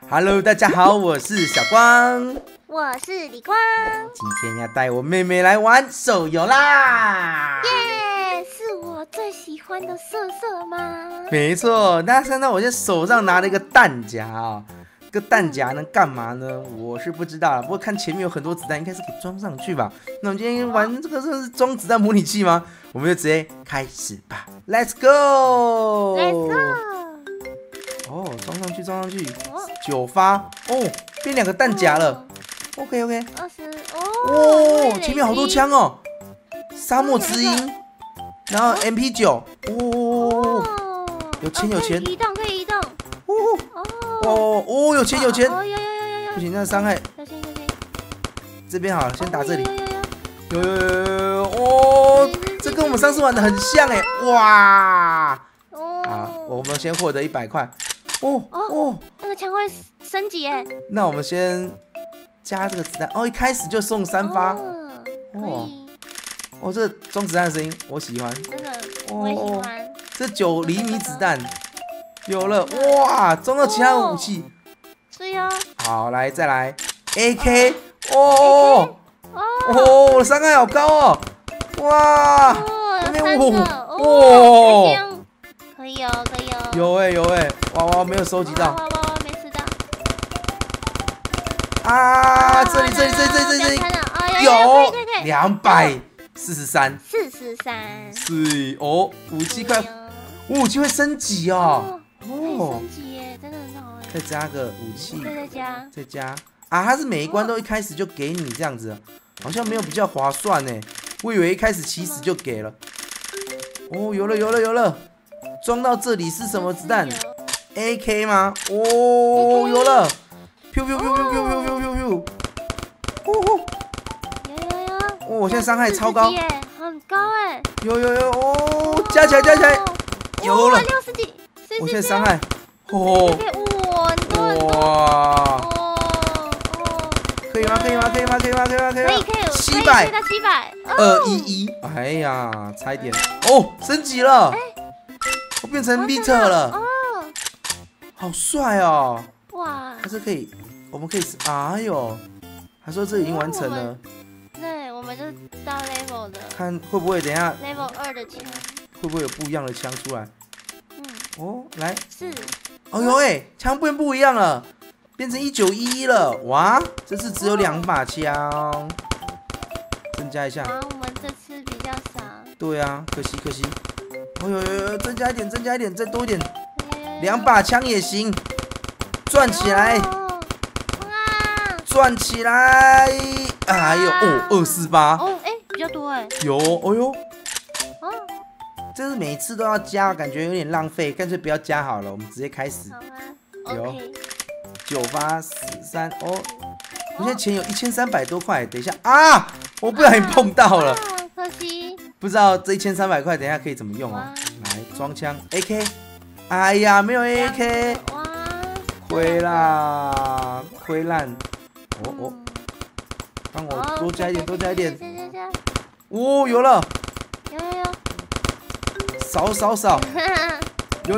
Hello， 大家好，我是小光， 我是李光， 今天要带我妹妹来玩手游啦！ 耶，是我最喜欢的色色吗？ 没错，大家看到我现在手上拿了一个弹夹啊，这个弹夹能干嘛呢？我是不知道了，不过看前面有很多子弹，应该是可以装上去吧？那我们今天玩这个是装子弹模拟器吗？我们就直接开始吧 ，Let's go！Let's go！ 哦，装上去，装上去，9发哦，变2个弹夹了。OK， 20 哦，前面好多枪哦，沙漠之鹰，然后 MP9，哦，有钱有钱， 可以移动可以移动， 哦，有钱有钱， 有， 不行，那伤害， 小心， 这边好了，先打这里，有，哦，这跟我们上次玩的很像哎，哇，好，我们先获得100块， 那个枪会升级哎， 那我们先加这个子弹，哦，一开始就送3发，哦，这装子弹的声音我喜欢， 真的，我也喜欢。 这9厘米子弹有了，哇，装到其他武器， 是哟。 好，来再来 AK， 哦，伤害好高哦，哇， 有3个， 哇， 可以哦， 有哎，哇，没有收集到， 没吃到。 啊，这里，有243，是哦，武器快，武器会升级哦， 升级耶，真的很好哎。 再加个武器，再加啊，它是每一关都一开始就给你这样子，好像没有比较划算呢。我以为一开始起始就给了。哦，有了，装到这里是什么子弹 ？AK 吗？哦，有了，咻， 有。 哦，我现在伤害超高， 很高哎。 有，哦，加起来，有了 60几， 我现在伤害，哦，哇，可以吗？可以，700， 211，哎呀，差一点，哦，升级了，我变成 Meter 了，好帅哦， 哇， 它是可以，我们可以，哎呦，他说这已经完成了， 对，我们就到 level 的， 看会不会等一下 level 2的枪， 会不会有不一样的枪出来？哦，来， 是， 哦呦哎，枪变不一样了，变成1911了，哇，这次只有2把枪，增加一下。 我们这次比较少。 对啊，可惜。哦呦，增加一点，再多一点，2把枪也行，转起来，转起来，哎呦，248， 比较多哎。 有，哦呦，这是每次都要加，感觉有点浪费，干脆不要加好了，我们直接开始。 好啊， 有9发13，哦，我现在钱有1300多块，等一下啊，我不小心碰到了， 可惜， 不知道这1300块等一下可以怎么用啊？来装枪 AK， 哎呀，没有 AK， 亏啦，亏烂，哦，让我多加一点，哦，有了，少，有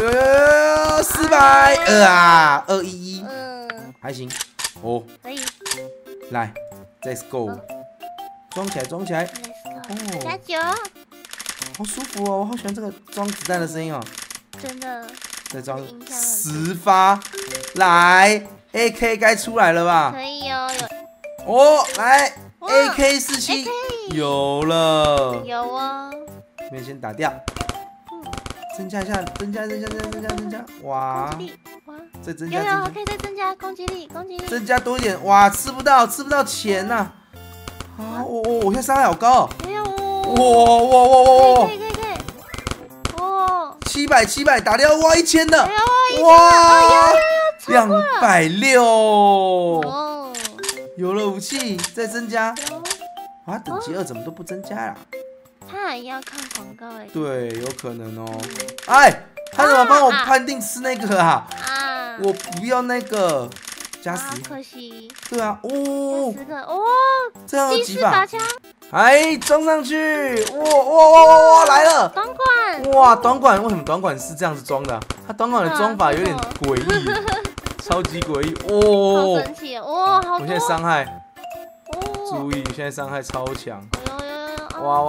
400，啊，211，还行，哦， 可以， 来 ，Let's go， 装起来， 加油， 好舒服哦，我好喜欢这个装子弹的声音哦， 真的， 再装10发，来 AK 该出来了吧？ 可以哦， 哦，来 AK47，有了， 有哦， 这边先打掉。增加一下，增加，哇！再增加， 可以再增加攻击力， 增加多一点，哇！吃不到钱呐！啊，我现在伤害好高，哇！ 可以 ，700打掉，哇，1000的， 哇 ，260，有了武器，再增加，啊，等级2怎么都不增加呀？ 他还要看广告哎， 对，有可能哦。哎，他怎么帮我判定吃那个啊？我不要那个，加10， 可惜。 对啊，哦 ，10个， 这样有几把？ 枪， 哎，装上去，哇，来了！ 短管， 哇，短管为什么短管是这样子装的？它短管的装法有点诡异， 超级诡异哦！ 好神奇哦！哇，好多！ 我现在伤害， 哦， 注意，现在伤害超强！ 有！ 哇！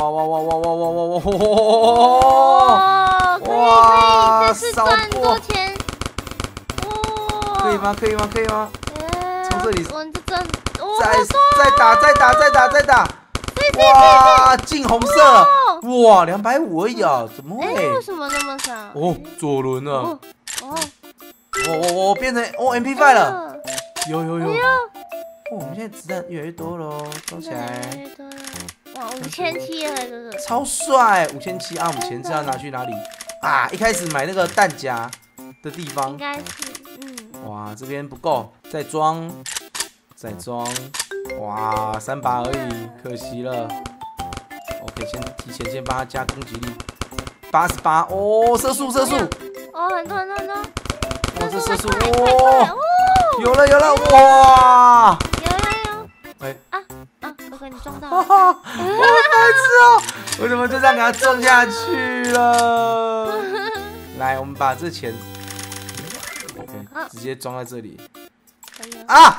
哇！这次赚很多钱！哇！ 可以吗？从这里，再打！哇，进红色！哇，250而已啊，怎么会？ 为什么那么少？ 哦，左轮了！我变成MP5 了！有！我们现在子弹越来越多了哦，装起来。 哇，5700了，这个超帅！5700啊，我们钱是要拿去哪里啊？一开始买那个弹夹的地方， 应该是， 哇，这边不够，再装，哇，3把而已，可惜了。OK， 提前先帮他加攻击力，88哦，射速， 哦，很多， 哦，这射速哦，有了，哇！ 有，哎哥哥你撞到了，好白痴哦！我怎么就这样给他撞下去了？来，我们把这钱 ，OK， 直接装在这里。啊！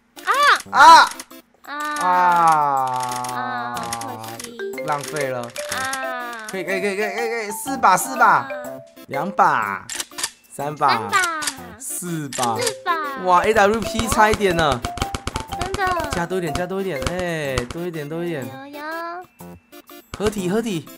可惜， 浪费了。可以，4把，2把，3把，4把，哇 ，AWP 差一点呢。 真的。 加多一点，哎，多一点。 有。 合体。OK，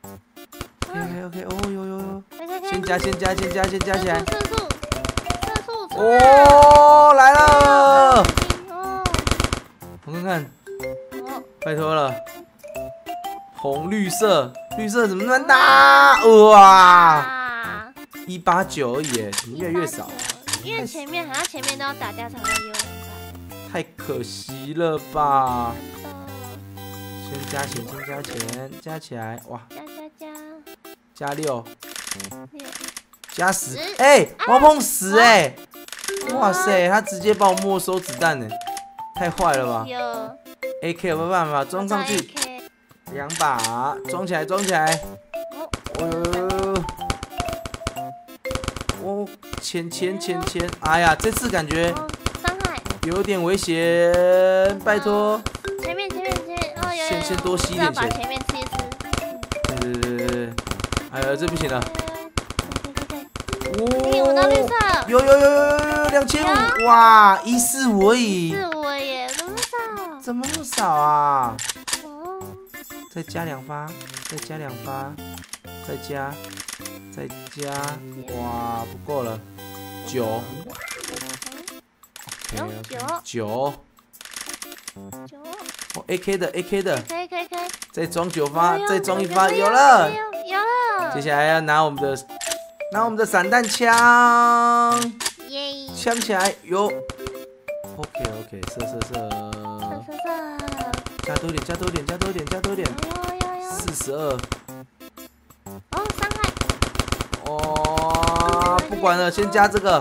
哦，有。先加起来。 射速。 哦，来了。我看看。拜托了。红绿色怎么那么大？哇！189而已，怎么越来越少？ 因为前面都要打架才会有。 太可惜了吧！先加钱，加起来，哇！加6，加10，哎，我碰10哎！哇塞，他直接帮我没收子弹呢，太坏了吧 ？AK 有没有办法装上去？2把装起来。哦，钱！哎呀，这次感觉有点危险，拜托。 前面， 先多吸一点钱。 把前面吃一吃。 对。哎呀，这不行了。 我到绿色。 有2500，哇，145而已。 145耶， 怎么那么少啊？再加2发，再加，哇，不够了，9。9。哦 ，AK 的， 可以。 再装9发，再装1发，有了。接下来要拿我们的散弹枪，枪起来，有。OK， 射。加多一点。42。 伤害。 哦，不管了，先加这个。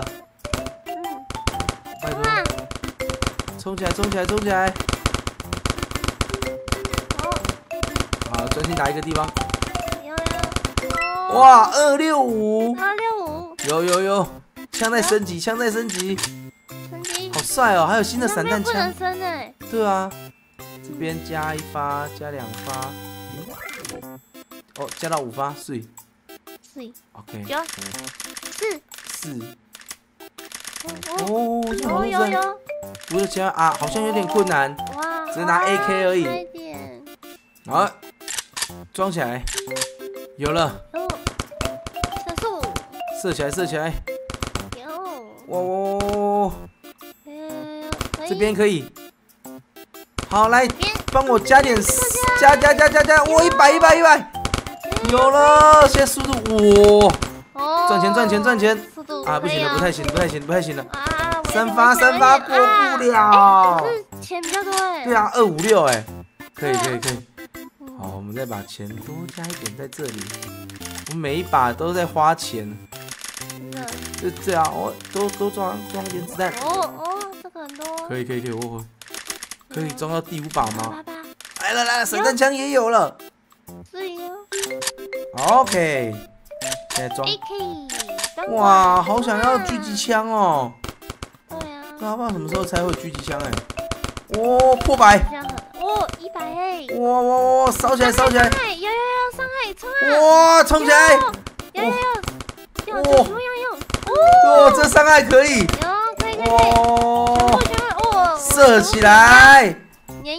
拜托。冲起来！好，专心打一个地方。哇，265。有，枪在升级，好帅哦！还有新的散弹枪。 不能升哎。 对啊，这边加1发，加2发。哦，加到5发，4。OK。4。哦， 有。 不是加啊，好像有点困难。 哇， 只拿 AK 而已。好，装起来，有了。射起来。哇！这边可以。好，来帮我加点，加！哇，100！有了，现在速度，哇！赚钱！啊，不行了，不太行了。3发过不了。 可是钱比较多哎。 对啊，256哎，可以。好，我们再把钱多加一点在这里。我们每一把都在花钱。就这样，我多装一点子弹。 这个很多。 可以，我可以装到第5把吗？来了，散弹枪也有了。OK， 现在装。哇，好想要狙击枪哦。 不知道什么时候才会有狙击枪哎。哦，破百。 哦，100哎。 哇，烧起来，烧起来！ 有，伤害，冲啊！ 哇，冲起来！ 有， 哦，这伤害可以。 有，可以。 哦，射起来！ 碾！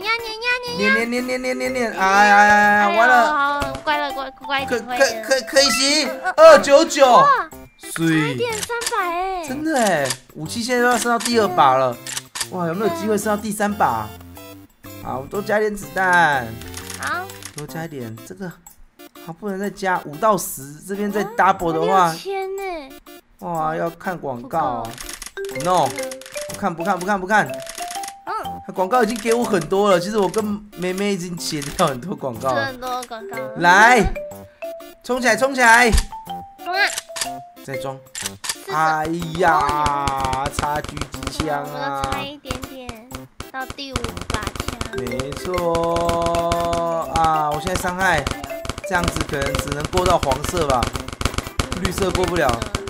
哎，完了！ 好，乖了， 可以行，299， 差一点300哎， 真的哎，武器现在都要升到第2把了，哇，有没有机会升到第3把？好，多加一点子弹， 好， 多加一点这个，好，不能再加5到10，这边再 double 的话 ，6000呢， 哇，要看广告 ，no， 不看。他广告已经给我很多了，其实我跟妹妹已经切掉很多广告了。 很多广告。 来，冲起来！ 冲啊！ 再装。哎呀，差狙击枪啊！ 差一点点，到第5把枪。 没错啊，我现在伤害这样子可能只能过到黄色吧，绿色过不了。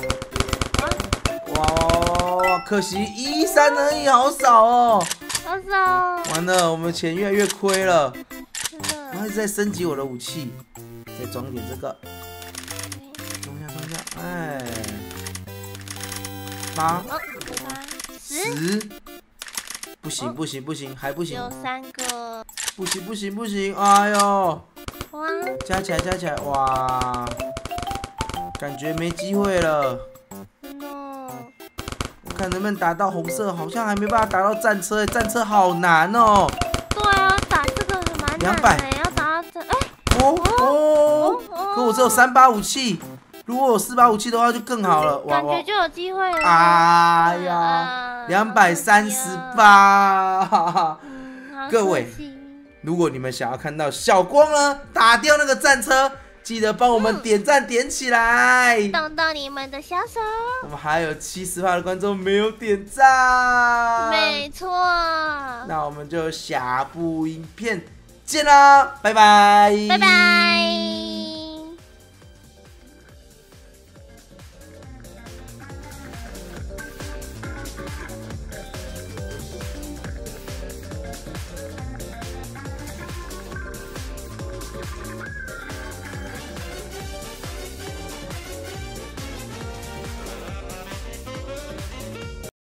哇，可惜13而已，好少哦。 好少！ 完了，我们钱越来越亏了。我一直在升级我的武器，再装点这个，装一下，哎，8、10，不行，还不行， 有3个， 不行，哎呦， 哇， 加起来，哇，感觉没机会了。看能不能打到红色，好像还没办法打到战车，战车好难哦。 对啊，打这个蛮难的，要打到这，哎， 可我只有3把武器，如果有4把武器的话就更好了， 感觉就有机会了。 哎呀，238，各位，如果你们想要看到小光呢打掉那个战车，记得帮我们点赞点起来， 动动你们的小手。 我们还有70%的观众没有点赞， 没错。 那我们就下部影片见啦，拜拜， 拜拜。